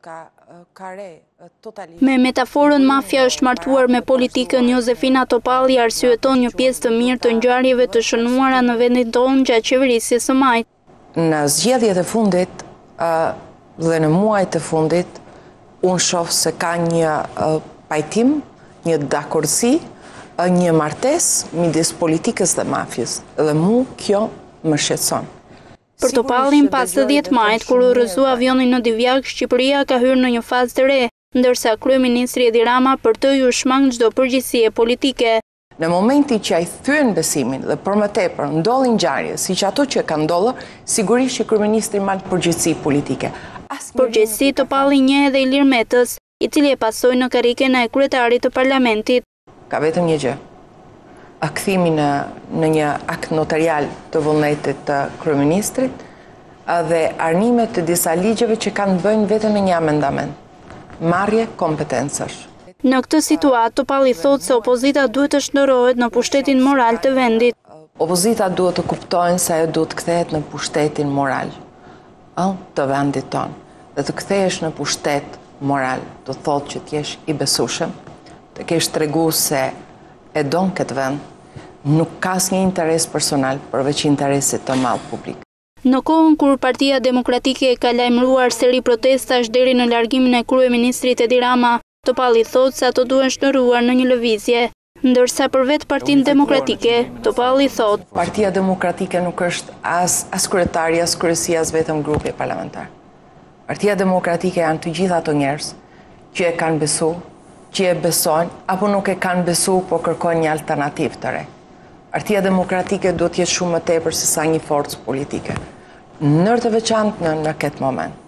Me metaforën mafia është martuar me politikën, Jozefina Topalli arsyeton një pjesë të mirë të ngjarjeve të shënuara në vendin tonë gjatë qeverisjes së majtë. Në zgjedhjet e fundit dhe në muajt e fundit, unë shoh se ka një pajtim, një dakordsi, një martesë midis politikës dhe mafies. Dhe kjo më shqetëson. Për Topallin, pas 10 majt, kur u rrëzu avionin në Divjak, Shqipëria ka hyrë në një fazë të re, ndërsa kryeministri Edi Rama për të ju shmang çdo përgjegjësie politike. Në momentin që ai thyen besimin dhe për më tepër ndodhin ngjarje siç ato që kanë ndodhur, sigurisht që kryeministri marr përgjegjësi politike. Përgjegjësi Topalli njeh edhe Ilir Metës, i cili e pasoi në karriken e kryetarit të parlamentit. Ka vetëm një gjë. Kthimi në një akt notarial të vullnetit të kryeministrit dhe arnimet të disa ligjeve që kanë bëjnë vetëm me një amendament. Marrje kompetencash. Në këtë situatë, Topalli thotë se opozita duhet të shndërrohet në pushtetin moral të vendit. Opozita duhet të kuptojnë se ajo duhet të kthehet në pushtetin moral të vendit tonë. Dhe të kthehesh në pushtet moral, do thotë që t'jesh i besueshëm, të kesh treguar se e don këtë vend, nuk ka asnjë interes personal përveç interesit të madh publik. Në kohën kur Partia Demokratike ka lajmëruar seri protestash deri në largimin e kryeministrit Edi Rama, Topalli thotë se ato duhen shndërruar në një lëvizje, ndërsa për vetë Partinë Demokratike, Topalli thotë: Partia Demokratike nuk është as kryetari, as kryesia, as vetëm grupi parlamentar. Partia Demokratike janë të gjitha ato njerëz që e kanë besuar, që e besojnë, apo nuk e kanë besu, po kërkojnë një alternativë të re. Partia Demokratike duhet jetë shumë më tepër se sa një forcë politike. Në të veçantë në këtë moment.